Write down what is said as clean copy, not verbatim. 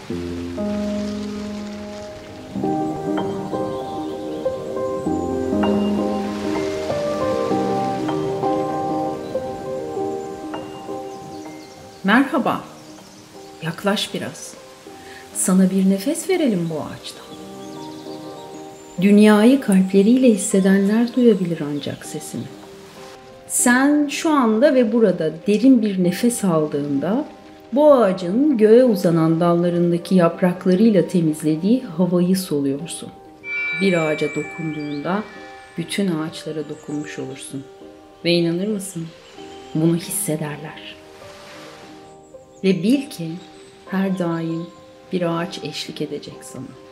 Merhaba, yaklaş biraz. Sana bir nefes verelim bu ağaçtan. Dünyayı kalpleriyle hissedenler duyabilir ancak sesini. Sen şu anda ve burada derin bir nefes aldığında, bu ağacın göğe uzanan dallarındaki yapraklarıyla temizlediği havayı soluyorsun. Bir ağaca dokunduğunda bütün ağaçlara dokunmuş olursun. Ve inanır mısın? Bunu hissederler. Ve bil ki her daim bir ağaç eşlik edecek sana.